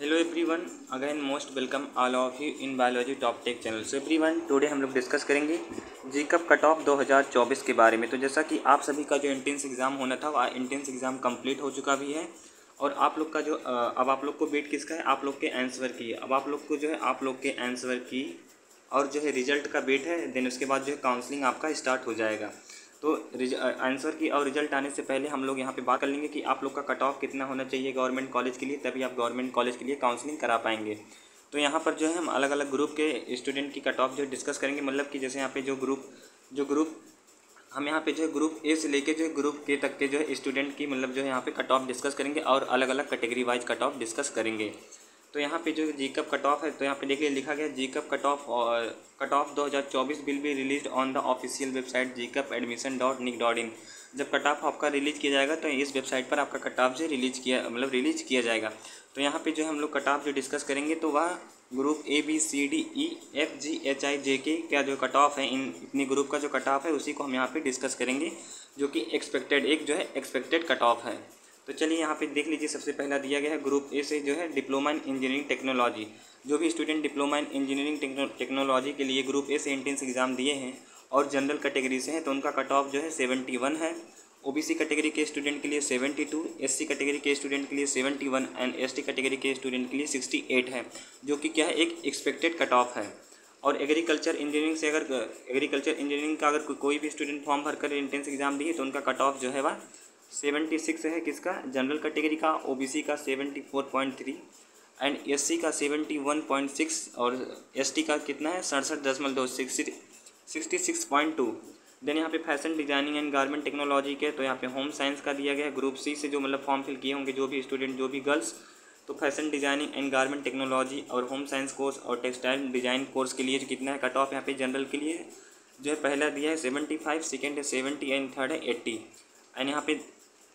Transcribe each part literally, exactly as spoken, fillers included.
Hello everyone, again most welcome all of you in biology top tech channel. So everyone, today हम लोग discuss करेंगे जीकअप cut off दो हज़ार चौबीस के बारे में। तो जैसा कि आप सभी का जो एंट्रेंस एग्ज़ाम होना था वह एंट्रेंस एग्ज़ाम कंप्लीट हो चुका भी है और आप लोग का जो अब आप लोग को वेट किसका है, आप लोग के आंसर की। अब आप लोग को जो है आप लोग के आंसर की और जो है रिजल्ट का वेट है। देन उसके बाद जो है काउंसलिंग आपका स्टार्ट हो जाएगा। तो आंसर की और रिजल्ट आने से पहले हम लोग यहाँ पे बात कर लेंगे कि आप लोग का कट ऑफ कितना होना चाहिए गवर्नमेंट कॉलेज के लिए, तभी आप गवर्नमेंट कॉलेज के लिए काउंसलिंग करा पाएंगे। तो यहाँ पर जो है हम अलग अलग ग्रुप के स्टूडेंट की कट ऑफ जो डिस्कस करेंगे। मतलब कि जैसे यहाँ पे जो ग्रुप जो ग्रुप हम यहाँ पे जो है ग्रुप ए से लेके जो है ग्रुप के तक के जो है स्टूडेंट की मतलब जो है यहाँ पे कट ऑफ डिस्कस करेंगे और अलग अलग category wise cut off discuss करेंगे। तो यहाँ पे जो जीकअप कट ऑफ है, तो यहाँ पे देखिए लिखा गया जीकअप कट ऑफ और कट ऑफ दो हज़ार चौबीस will be release on the official website JEECUP admission dot nic dot in. जब कट ऑफ आपका रिलीज किया जाएगा तो इस वेबसाइट पर आपका कट ऑफ जो रिलीज किया मतलब रिलीज किया जाएगा। तो यहाँ पे जो हम लोग कट ऑफ जो डिस्कस करेंगे तो वह group A B C D E F G H I J K का जो कट ऑफ है, इन इतनी ग्रुप का जो कट ऑफ है उसी को हम यहाँ पे डिस्कस करेंगे, जो कि एक्सपेक्टेड एक जो है एक्सपेक्टेड कट ऑफ है। तो चलिए यहाँ पे देख लीजिए, सबसे पहला दिया गया है ग्रुप ए से जो है डिप्लोमा इन इंजीनियरिंग टेक्नोलॉजी। जो भी student diploma in engineering technology के लिए ग्रुप ए से एंट्रेंस एग्जाम दिए हैं और जनरल कैटेगरी से हैं तो उनका कट ऑफ जो है सेवेंटी वन है। ओबीसी कैटेगरी के स्टूडेंट के लिए सेवेंटी टू, एससी कैटेगरी के स्टूडेंट के लिए seventy one and ST category के स्टूडेंट के लिए सिक्सटी एट है, जो कि क्या है एक एक्सपेक्टेड कट ऑफ है। और एग्रीकल्चर इंजीनियरिंग से अगर एग्रीकल्चर इंजीनियरिंग का अगर कोई भी स्टूडेंट फॉर्म भरकर एंट्रेंस एग्जाम दिए तो उनका कट ऑफ जो है वह सेवेंटी सिक्स है। किसका? जनरल कैटेगरी का। ओबीसी का seventy four point three and SC का सेवेंटी वन पॉइंट सिक्स और एसटी का कितना है सड़सठ दशमलव दो sixty six point two. Then यहाँ पे fashion designing and garment technology के, तो यहाँ पे होम साइंस का दिया गया है। ग्रुप सी से जो मतलब फॉर्म फिल किए होंगे जो भी स्टूडेंट जो भी गर्ल्स, तो fashion designing and garment technology और होम साइंस कोर्स और टेक्सटाइल डिजाइन कोर्स के लिए जो कितना है कट ऑफ यहाँ पे जनरल के लिए जो है पहला दिया है सेवेंटी फाइव, सेकेंड है सेवेंटी एंड थर्ड है एट्टी। एंड यहाँ पे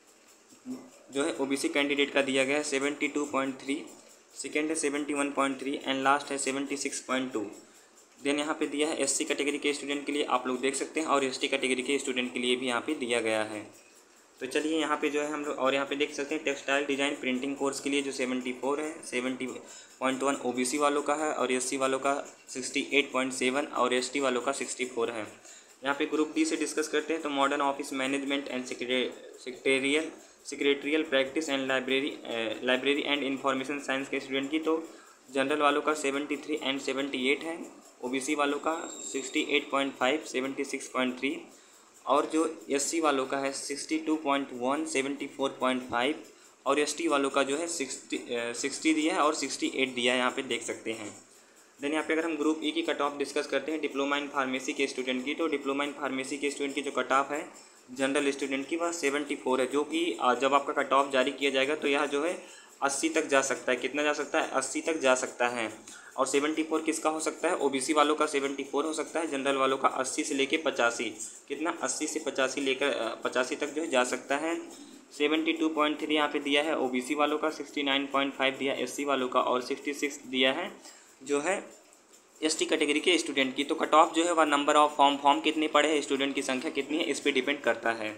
जो है ओबीसी कैंडिडेट का दिया गया है seventy two point three, second है seventy one point three and last है seventy six point two. Then यहाँ पे दिया है एससी कैटेगरी के स्टूडेंट के लिए, आप लोग देख सकते हैं, और एसटी कैटेगरी के स्टूडेंट के लिए भी यहाँ पे दिया गया है। तो चलिए यहाँ पे जो है हम लोग और यहाँ पे देख सकते हैं टेक्सटाइल डिज़ाइन प्रिंटिंग कोर्स के लिए जो सेवेंटी फोर है, सेवेंटी पॉइंट वन ओबीसी वालों का है और एससी वालों का सिक्सटी एट पॉइंट सेवन और एसटी वालों का सिक्सटी फोर है। यहाँ पे ग्रुप डी से डिस्कस करते हैं तो modern office management and secretarial secretarial practice and library library and information science के स्टूडेंट की, तो जनरल वालों का seventy three and seventy eight है, ओबीसी वालों का sixty eight point five, seventy six point three और जो एससी वालों का है sixty two point one, seventy four point five और एसटी वालों का जो है सिक्सटी सिक्सटी दिया है और सिक्सटी एट दिया है, यहाँ पे देख सकते हैं। देन यहाँ पे अगर हम ग्रुप ई की कट ऑफ डिस्कस करते हैं डिप्लोमा इन फार्मेसी के स्टूडेंट की, तो डिप्लोमा इन फार्मेसी के स्टूडेंट की जो कट ऑफ है जनरल स्टूडेंट की वह सेवेंटी फोर है, जो कि जब आपका कट ऑफ जारी किया जाएगा तो यह जो है अस्सी तक जा सकता है। कितना जा सकता है? अस्सी तक जा सकता है। और सेवेंटी फोर किसका हो सकता है? ओबीसी वालों का सेवेंटी फोर हो सकता है, जनरल वालों का अस्सी से लेके पचासी, कितना अस्सी से पचासी लेकर पचासी तक जो है जा सकता है। सेवेंटी टू पॉइंट थ्री यहाँ पे दिया है ओबीसी वालों का, सिक्सटी नाइन पॉइंट फाइव दिया एससी वालों का और सिक्सटी सिक्स दिया है जो है एसटी कैटेगरी के स्टूडेंट की। तो कट ऑफ जो है वह नंबर ऑफ फॉर्म फॉर्म कितने पड़े हैं, स्टूडेंट की संख्या कितनी है, इस पर डिपेंड करता है।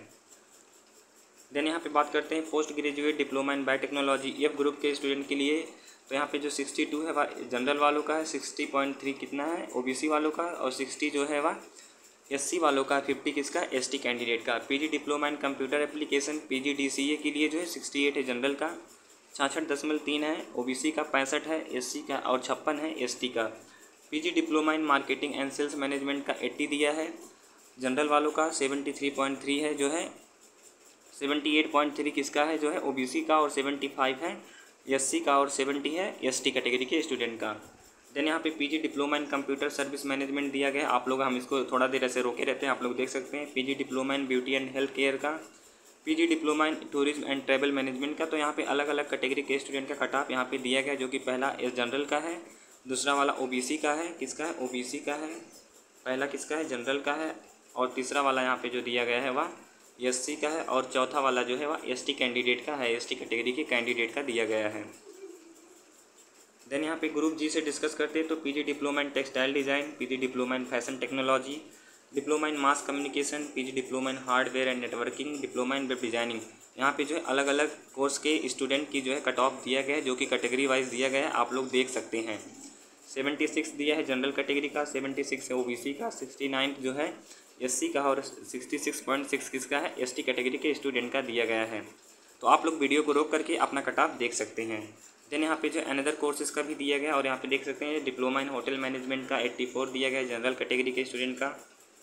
देन यहाँ पे बात करते हैं post graduate diploma in biotechnology F group के स्टूडेंट के लिए, तो यहाँ पे जो सिक्सटी टू है वह जनरल वालों का है, सिक्सटी पॉइंट थ्री कितना है ओबीसी वालों का और सिक्सटी जो है वह एससी वालों का, फिफ्टी किसका? एसटी कैंडिडेट का। PG diploma in computer application PG DCA के लिए जो है सिक्सटी एट है जनरल का, छियासठ दशमलव तीन है ओबीसी का, पैंसठ है एससी का और छप्पन है एसटी का। PG diploma in marketing and sales management का एट्टी दिया है, जनरल वालों का सेवेंटी थ्री पॉइंट थ्री है जो है, सेवेंटी एट पॉइंट थ्री किसका है जो है ओबीसी का और सेवेंटी फाइव है एससी का और सेवेंटी है एसटी कैटेगरी के स्टूडेंट का। देन यहाँ पे PG diploma in computer service management दिया गया है, आप लोग हम इसको थोड़ा देर ऐसे रोके रहते हैं, आप लोग देख सकते हैं। PG diploma in beauty and health care का, PG diploma in tourism and travel management का, तो यहाँ पे अलग अलग कैटेगरी के स्टूडेंट का कट ऑफ यहाँ पे दिया गया, जो कि पहला एस जनरल का है, दूसरा वाला ओबीसी का है, किसका है? ओबीसी का है, पहला किसका है? जनरल का है, और तीसरा वाला यहाँ पे जो दिया गया है वह एससी का है, और चौथा वाला जो है वह एसटी कैंडिडेट का है, एसटी कैटेगरी के कैंडिडेट का दिया गया है। देन यहाँ पे ग्रुप जी से डिस्कस करते हैं तो PG diploma in textile design, PG diploma in fashion technology, diploma in mass communication, PG diploma in hardware and networking, diploma in web designing, यहाँ पे जो है अलग अलग कोर्स के स्टूडेंट की जो है कट ऑफ दिया गया है, जो कि कैटेगरी वाइज दिया गया है, आप लोग देख सकते हैं। सेवेंटी सिक्स दिया है जनरल कैटेगरी का, सेवेंटी सिक्स है ओबीसी का, सिक्सटी नाइन जो है एससी का और सिक्सटी सिक्स पॉइंट सिक्स किसका है, एसटी कैटेगरी के स्टूडेंट का दिया गया है। तो आप लोग वीडियो को रोक करके अपना कट ऑफ देख सकते हैं। देन यहाँ पे जो अनदर कोर्सेज का भी दिया गया और यहाँ पे देख सकते हैं डिप्लोमा इन होटल मैनेजमेंट का चौरासी दिया गया है जनरल कैटेगरी के स्टूडेंट का।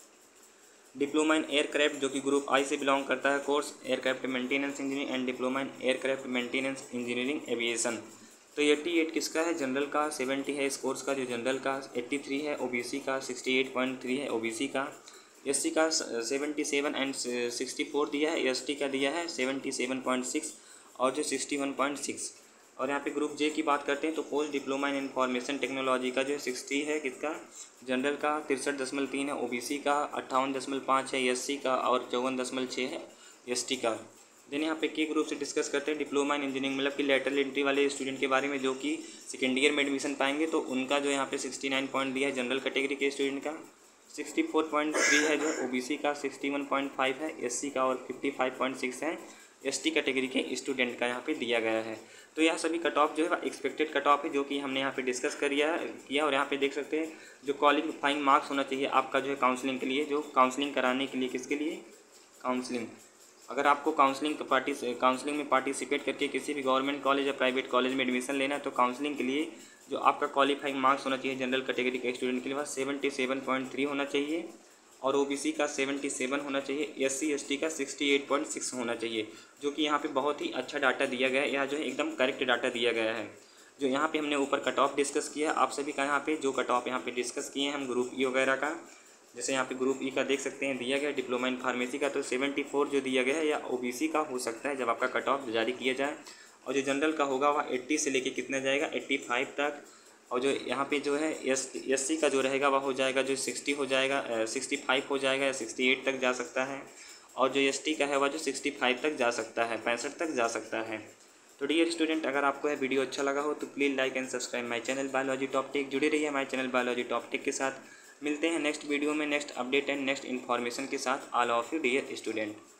डिप्लोमा इन एयरक्राफ्ट जो कि ग्रुप आई से बिलोंग करता है course, aircraft maintenance engineering and diploma in aircraft maintenance engineering aviation. तो अठासी किसका है, जनरल का, सत्तर है इस कोर्स का जो जनरल का, तिरासी है ओबीसी का, अड़सठ पॉइंट तीन है ओबीसी का, एससी का सतहत्तर एंड चौंसठ दिया है, एसटी का दिया है सतहत्तर पॉइंट छह और जो इकसठ पॉइंट छह। और यहाँ पे ग्रुप जे की बात करते हैं तो post diploma in information technology का जो है साठ है किसका, जनरल का, तिरसठ दशमलव तीन है ओबीसी का, अट्ठावन दशमलव पाँच है एससी का और चौवन दशमलव छः है एसटी का। देन यहाँ पे के ग्रुप से डिस्कस करते हैं डिप्लोमा इन इंजीनियरिंग मतलब कि लेटरल एंट्री वाले स्टूडेंट के बारे में जो कि सेकेंड ईयर में एडमिशन पाएंगे, तो उनका जो यहाँ पे सिक्सटी नाइन पॉइंट दिया है जनरल कैटेगरी के स्टूडेंट का, सिक्सटी फोर पॉइंट थ्री है जो ओबीसी का, सिक्सटी वन पॉइंट फाइव है एससी का और फिफ्टी फाइव पॉइंट सिक्स है एसटी कैटेगरी के स्टूडेंट का यहाँ पे दिया गया है। तो यह सभी कट ऑफ जो है एक्सपेक्टेड कट ऑफ है जो कि हमने यहाँ पे डिस्कस करिया किया। और यहाँ पे देख सकते हैं जो क्वालिफाइंग मार्क्स होना चाहिए आपका जो है काउंसलिंग के लिए, जो काउंसलिंग कराने के लिए, किसके लिए, काउंसलिंग। अगर आपको काउंसलिंग पार्टी काउंसलिंग में पार्टिसिपेट करके किसी भी गवर्नमेंट कॉलेज या प्राइवेट कॉलेज में एडमिशन लेना है तो काउंसलिंग के लिए जो आपका क्वालिफाइंग मार्क्स होना चाहिए जनरल कैटेगरी के स्टूडेंट के लिए वह सेवेंटी सेवन पॉइंट थ्री होना चाहिए और ओबीसी का सतहत्तर होना चाहिए, एससी एसटी का अड़सठ पॉइंट छह होना चाहिए, जो कि यहाँ पे बहुत ही अच्छा डाटा दिया गया है। यह जो है एकदम करेक्ट डाटा दिया गया है। जो यहाँ पे हमने ऊपर कट ऑफ डिस्कस किया आप सभी का, यहाँ पे जो कट ऑफ यहाँ पे डिस्कस किए हैं हम ग्रुप ई वगैरह का, जैसे यहाँ पे ग्रुप ई का देख सकते हैं दिया गया डिप्लोमा इन फार्मेसी का तो चौहत्तर जो दिया गया है या ओबीसी का हो सकता है जब आपका कट ऑफ जारी किया जाए। और जो जनरल का होगा वह अस्सी से लेके कितना जाएगा, पचासी तक। और जो यहाँ पे जो है एस एस सी का जो रहेगा वह हो जाएगा जो साठ हो जाएगा, पैंसठ हो जाएगा या अड़सठ तक जा सकता है। और जो एस टी का है वह जो पैंसठ तक जा सकता है, पैंसठ तक जा सकता है। तो डियर स्टूडेंट, अगर आपको यह वीडियो अच्छा लगा हो तो please like and subscribe my channel biology top tech. जुड़े रहिए हमारे चैनल बायोलॉजी टॉप टेक के साथ। मिलते हैं नेक्स्ट वीडियो में next update and next information के साथ। All of you dear student.